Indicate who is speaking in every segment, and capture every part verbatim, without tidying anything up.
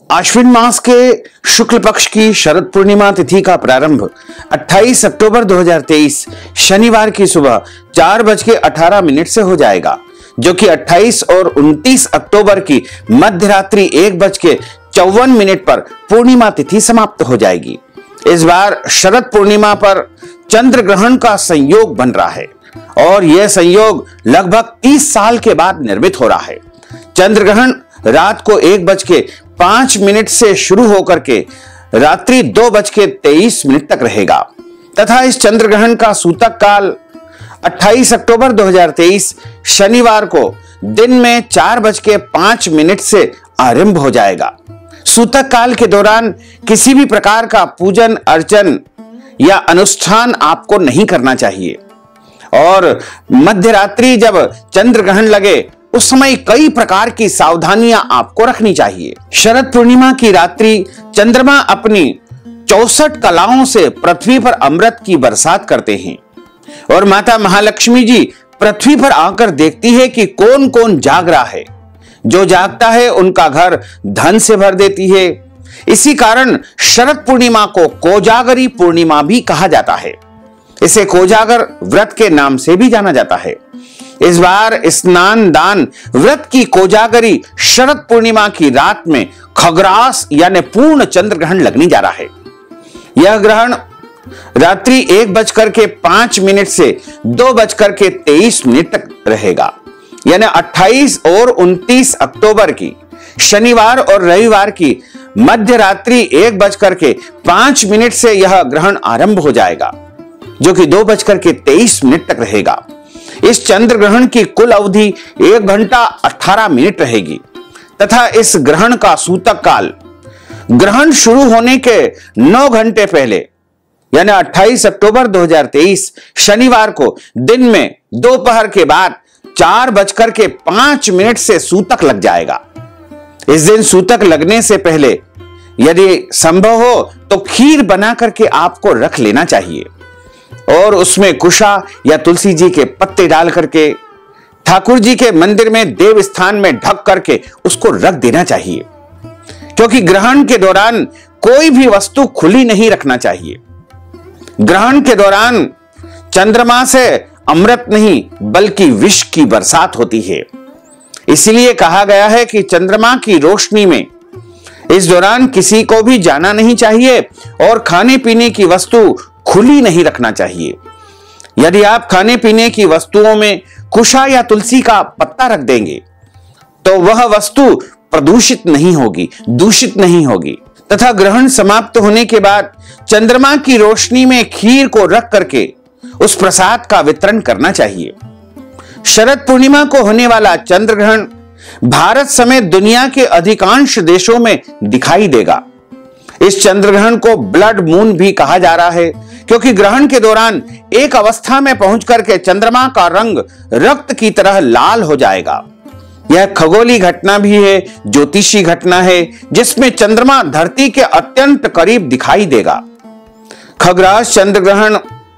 Speaker 1: आश्विन मास के शुक्ल पक्ष की शरद पूर्णिमा तिथि का प्रारंभ अट्ठाईस अक्टूबर दो हज़ार तेईस शनिवार की सुबह चार बज के अठारह मिनट से हो जाएगा, जो कि अट्ठाईस और उनतीस अक्टूबर की मध्य रात्रि एक बज के चौवन मिनट पर पूर्णिमा तिथि समाप्त हो जाएगी। इस बार शरद पूर्णिमा पर चंद्र ग्रहण का संयोग बन रहा है और यह संयोग लगभग तीस साल के बाद निर्मित हो रहा है। चंद्र ग्रहण रात को एक बज के पांच मिनट से शुरू होकर के रात्रि दो बज के तेईस मिनट तक रहेगा तथा इस चंद्र ग्रहण का सूतक काल अट्ठाईस अक्टूबर दो हज़ार तेईस शनिवार को दिन में चार बज के पांच मिनट से आरंभ हो जाएगा। सूतक काल के दौरान किसी भी प्रकार का पूजन अर्चन या अनुष्ठान आपको नहीं करना चाहिए और मध्य रात्रि जब चंद्र ग्रहण लगे उस समय कई प्रकार की सावधानियां आपको रखनी चाहिए। शरद पूर्णिमा की रात्रि चंद्रमा अपनी चौसठ कलाओं से पृथ्वी पर अमृत की बरसात करते हैं और माता महालक्ष्मी जी पृथ्वी पर आकर देखती है कि कौन कौन जाग रहा है। जो जागता है उनका घर धन से भर देती है। इसी कारण शरद पूर्णिमा को कोजागरी पूर्णिमा भी कहा जाता है। इसे कोजागर व्रत के नाम से भी जाना जाता है। इस बार स्नान दान व्रत की कोजागरी शरद पूर्णिमा की रात में खग्रास यानी पूर्ण चंद्र ग्रहण लगने जा रहा है। यह ग्रहण रात्रि एक बजकर के पांच मिनट से दो बजकर के तेईस मिनट तक रहेगा, यानी अट्ठाईस और उनतीस अक्टूबर की शनिवार और रविवार की मध्य रात्रि एक बजकर के पांच मिनट से यह ग्रहण आरंभ हो जाएगा, जो कि दो बजकर के तेईस मिनट तक रहेगा। इस चंद्र ग्रहण की कुल अवधि एक घंटा अठारह मिनट रहेगी तथा इस ग्रहण का सूतक काल ग्रहण शुरू होने के नौ घंटे पहले यानी अट्ठाईस अक्टूबर दो हज़ार तेईस शनिवार को दिन में दोपहर के बाद चार बजकर के पांच मिनट से सूतक लग जाएगा। इस दिन सूतक लगने से पहले यदि संभव हो तो खीर बना करके आपको रख लेना चाहिए और उसमें कुशा या तुलसी जी के पत्ते डाल करके ठाकुर जी के मंदिर में देव स्थान में ढक करके उसको रख देना चाहिए, क्योंकि ग्रहण के दौरान कोई भी वस्तु खुली नहीं रखना चाहिए। ग्रहण के दौरान चंद्रमा से अमृत नहीं बल्कि विष की बरसात होती है। इसलिए कहा गया है कि चंद्रमा की रोशनी में इस दौरान किसी को भी जाना नहीं चाहिए और खाने पीने की वस्तु खुली नहीं रखना चाहिए। यदि आप खाने पीने की वस्तुओं में कुशा या तुलसी का पत्ता रख देंगे तो वह वस्तु प्रदूषित नहीं होगी, दूषित नहीं होगी तथा ग्रहण समाप्त होने के बाद चंद्रमा की रोशनी में खीर को रख करके उस प्रसाद का वितरण करना चाहिए। शरद पूर्णिमा को होने वाला चंद्र ग्रहण भारत समेत दुनिया के अधिकांश देशों में दिखाई देगा। इस चंद्र ग्रहण को ब्लड मून भी कहा जा रहा है, क्योंकि ग्रहण के दौरान एक अवस्था में पहुंच करके चंद्रमा का रंग रक्त की तरह लाल हो जाएगा। यह खगोलीय घटना भी है, ज्योतिषी घटना है, जिसमें चंद्रमा धरती के अत्यंत करीब दिखाई देगा। खग्रास चंद्र ग्रहण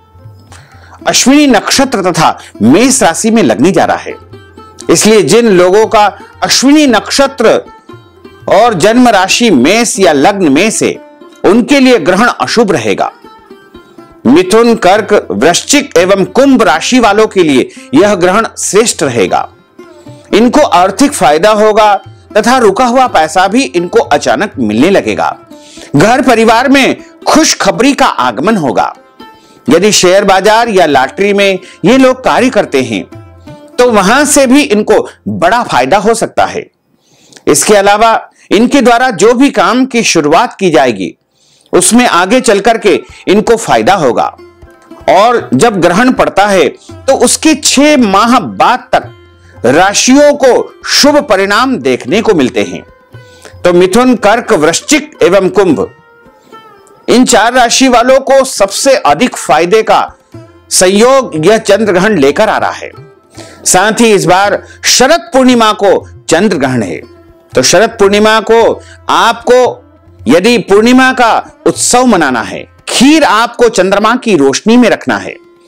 Speaker 1: अश्विनी नक्षत्र तथा मेष राशि में लगने जा रहा है। इसलिए जिन लोगों का अश्विनी नक्षत्र और जन्म राशि मेष या लग्न में से उनके लिए ग्रहण अशुभ रहेगा। मिथुन, कर्क, वृश्चिक एवं कुंभ राशि वालों के लिए यह ग्रहण श्रेष्ठ रहेगा। इनको आर्थिक फायदा होगा तथा रुका हुआ पैसा भी इनको अचानक मिलने लगेगा। घर परिवार में खुशखबरी का आगमन होगा। यदि शेयर बाजार या लॉटरी में ये लोग कार्य करते हैं तो वहां से भी इनको बड़ा फायदा हो सकता है। इसके अलावा इनके द्वारा जो भी काम की शुरुआत की जाएगी उसमें आगे चलकर के इनको फायदा होगा और जब ग्रहण पड़ता है तो उसके छह माह बाद तक राशियों को शुभ परिणाम देखने को मिलते हैं। तो मिथुन, कर्क, वृश्चिक एवं कुंभ इन चार राशि वालों को सबसे अधिक फायदे का संयोग यह चंद्र ग्रहण लेकर आ रहा है। साथ ही इस बार शरद पूर्णिमा को चंद्र ग्रहण है, तो शरद पूर्णिमा को आपको यदि पूर्णिमा का उत्सव मनाना है, खीर आपको चंद्रमा की रोशनी में रखना है,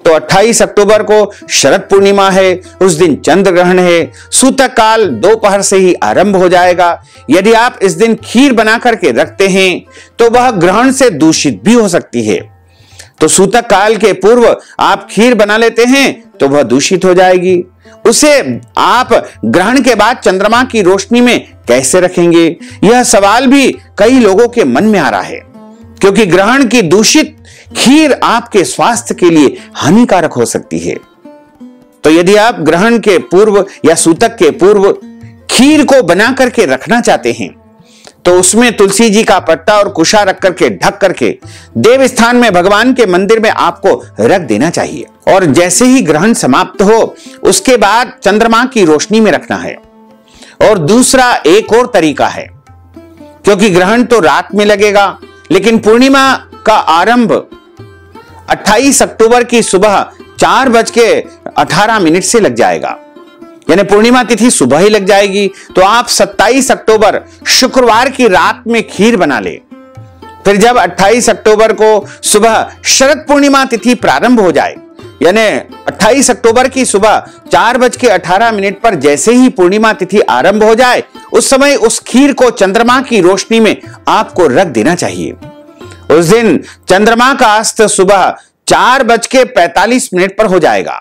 Speaker 1: तो अट्ठाईस अक्टूबर को शरद पूर्णिमा है, उस दिन चंद्र ग्रहण है। सूतक काल दोपहर से ही आरंभ हो जाएगा। यदि आप इस दिन खीर बना करके रखते हैं तो वह ग्रहण से दूषित भी हो सकती है। तो सूतक काल के पूर्व आप खीर बना लेते हैं तो वह दूषित हो जाएगी। उसे आप ग्रहण के बाद चंद्रमा की रोशनी में कैसे रखेंगे, यह सवाल भी कई लोगों के मन में आ रहा है, क्योंकि ग्रहण की दूषित खीर आपके स्वास्थ्य के लिए हानिकारक हो सकती है। तो यदि आप ग्रहण के पूर्व या सूतक के पूर्व खीर को बना करके रखना चाहते हैं तो उसमें तुलसी जी का पत्ता और कुशा रख करके ढक करके देव स्थान में भगवान के मंदिर में आपको रख देना चाहिए। और जैसे ही ग्रहण समाप्त हो उसके बाद चंद्रमा की रोशनी में रखना है। और दूसरा एक और तरीका है, क्योंकि ग्रहण तो रात में लगेगा लेकिन पूर्णिमा का आरंभ अट्ठाईस अक्टूबर की सुबह चार बज के अठारह मिनट से लग जाएगा, यानी पूर्णिमा तिथि सुबह ही लग जाएगी। तो आप सत्ताईस अक्टूबर शुक्रवार की रात में खीर बना ले। फिर जब अट्ठाईस अक्टूबर को सुबह शरद पूर्णिमा तिथि प्रारंभ हो जाए, यानी अट्ठाईस अक्टूबर की सुबह चार बज के अठारह मिनट पर जैसे ही पूर्णिमा तिथि आरंभ हो जाए उस समय उस खीर को चंद्रमा की रोशनी में आपको रख देना चाहिए। उस दिन चंद्रमा का अस्त सुबह चार बज के पैंतालीस मिनट पर हो जाएगा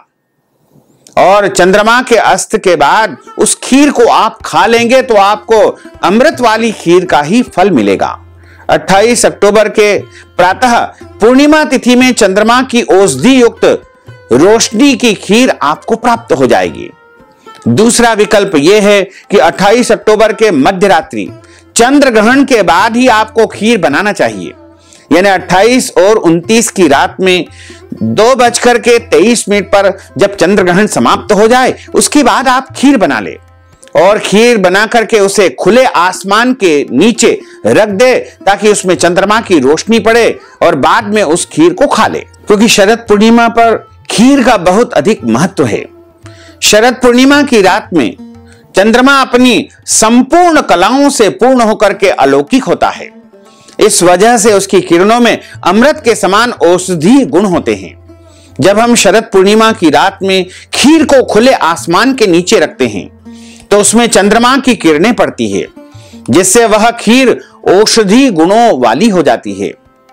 Speaker 1: और चंद्रमा के अस्त के बाद उस खीर को आप खा लेंगे तो आपको अमृत वाली खीर का ही फल मिलेगा। अट्ठाईस अक्टूबर के प्रातः पूर्णिमा तिथि में चंद्रमा की औषधि युक्त रोशनी की खीर आपको प्राप्त हो जाएगी। दूसरा विकल्प यह है कि अट्ठाईस अक्टूबर के मध्य रात्रि चंद्र ग्रहण के बाद ही आपको खीर बनाना चाहिए, यानी अट्ठाईस और उनतीस की रात में दो बजकर के तेईस मिनट पर जब चंद्र ग्रहण समाप्त हो जाए उसके बाद आप खीर बना ले और खीर बना करके उसे खुले आसमान के नीचे रख दे ताकि उसमें चंद्रमा की रोशनी पड़े और बाद में उस खीर को खा ले। क्योंकि शरद पूर्णिमा पर खीर का बहुत अधिक महत्व है। शरद पूर्णिमा की रात में चंद्रमा अपनी संपूर्ण कलाओं से पूर्ण होकर के अलौकिक होता है। इस वजह से उसकी किरणों में अमृत के समान औषधि गुण होते हैं। जब हम शरद पूर्णिमा की रात में खीर को खुले आसमान के नीचे रखते हैं तो उसमें चंद्रमा की किरणें पड़ती है, जिससे वह खीर औषधि गुणों वाली हो जाती है।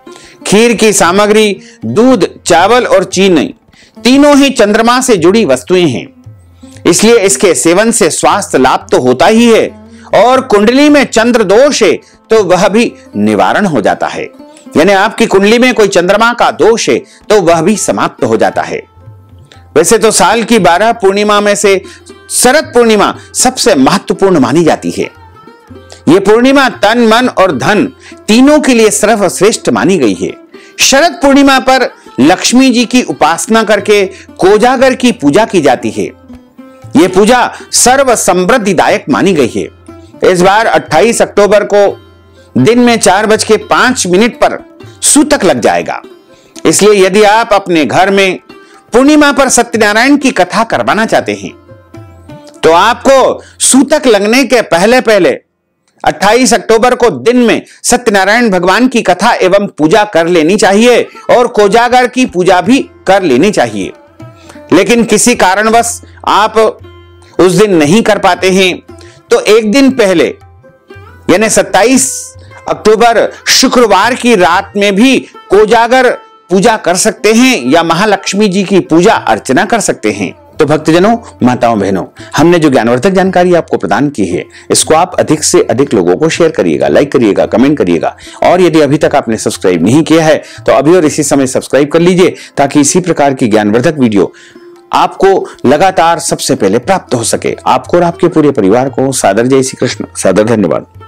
Speaker 1: खीर की सामग्री दूध, चावल और चीनी तीनों ही चंद्रमा से जुड़ी वस्तुएं हैं, इसलिए इसके सेवन से स्वास्थ्य लाभ तो होता ही है और कुंडली में चंद्र दोष है तो वह भी निवारण हो जाता है। यानी आपकी कुंडली में कोई चंद्रमा का दोष है तो वह भी समाप्त हो जाता है। वैसे तो साल की बारह पूर्णिमा में से शरद पूर्णिमा सबसे महत्वपूर्ण मानी जाती है। यह पूर्णिमा तन, मन और धन तीनों के लिए सर्वश्रेष्ठ मानी गई है। शरद पूर्णिमा पर लक्ष्मी जी की उपासना करके कोजागर की पूजा की जाती है। यह पूजा सर्व समृद्धिदायक मानी गई है। इस बार अट्ठाईस अक्टूबर को दिन में चार बज के पांच मिनट पर सूतक लग जाएगा, इसलिए यदि आप अपने घर में पूर्णिमा पर सत्यनारायण की कथा करवाना चाहते हैं तो आपको सूतक लगने के पहले पहले अट्ठाईस अक्टूबर को दिन में सत्यनारायण भगवान की कथा एवं पूजा कर लेनी चाहिए और कोजागर की पूजा भी कर लेनी चाहिए। लेकिन किसी कारणवश आप उस दिन नहीं कर पाते हैं तो एक दिन पहले यानी सत्ताईस अक्टूबर शुक्रवार की रात में भी कोजागर पूजा कर सकते हैं या महालक्ष्मी जी की पूजा अर्चना कर सकते हैं। तो भक्तजनों, माताओं, बहनों, हमने जो ज्ञानवर्धक जानकारी आपको प्रदान की है इसको आप अधिक से अधिक लोगों को शेयर करिएगा, लाइक करिएगा, कमेंट करिएगा और यदि अभी तक आपने सब्सक्राइब नहीं किया है तो अभी और इसी समय सब्सक्राइब कर लीजिए ताकि इसी प्रकार की ज्ञानवर्धक वीडियो आपको लगातार सबसे पहले प्राप्त हो सके। आपको और आपके पूरे परिवार को सादर जय श्री कृष्ण, सादर धन्यवाद।